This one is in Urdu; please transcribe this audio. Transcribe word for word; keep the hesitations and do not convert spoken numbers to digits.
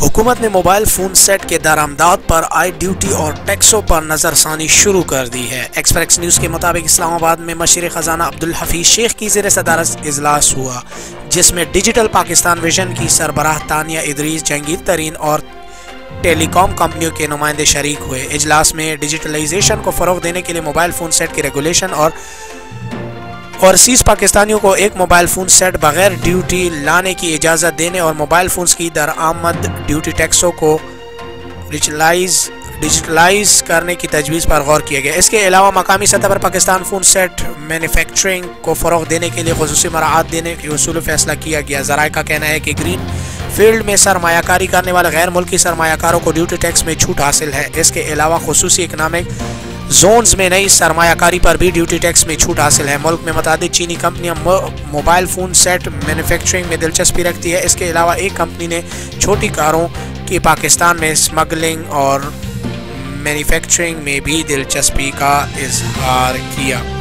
حکومت نے موبائل فون سیٹ کے درآمدات پر عائد ڈیوٹی اور ٹیکسوں پر نظر ثانی شروع کر دی ہے۔ ایکسپریس نیوز کے مطابق اسلام آباد میں مشیر خزانہ عبدالحفیظ شیخ کی زیر صدارت اجلاس ہوا، جس میں ڈیجیٹل پاکستان ویژن کی سربراہ تانیہ ادریس، جہانگیر ترین اور ٹیلی کام کمپنیوں کے نمائندے شریک ہوئے۔ اجلاس میں ڈیجیٹلائزیشن کو فروغ دینے کے لیے موبائل فون سیٹ کی ریگولیشن اور اوورسیز پاکستانیوں کو ایک موبائل فون سیٹ بغیر ڈیوٹی لانے کی اجازت دینے اور موبائل فونز کی درآمد ڈیوٹی ٹیکسوں کو ڈیجیٹلائز ڈیجیٹلائز کرنے کی تجویز پر غور کیا گیا۔ اس کے علاوہ مقامی سطح پر پاکستان فون سیٹ مینوفیکچرنگ کو فروغ دینے کے لیے خصوصی مراعات دینے کے اصول فیصلہ کیا گیا۔ ذرائع کا کہنا ہے کہ گرین فیلڈ میں سرمایہ کاری کرنے والے غیر ملکی سرمایہ کاروں کو ڈیوٹی ٹیکس میں چھوٹ حاصل ہے۔ اس کے علاوہ خصوصی اکنامک زونز میں نئی سرمایہ کاری پر بھی ڈیوٹی ٹیکس میں چھوٹ حاصل ہے۔ ملک میں متعدد چینی کمپنیاں موبائل فون سیٹ مینوفیکچرنگ میں دلچسپی رکھتی ہے۔ اس کے علاوہ ایک کمپنی نے چھوٹی کاروں کی پاکستان میں اسمگلنگ اور مینوفیکچرنگ میں بھی دلچسپی کا اظہار کیا۔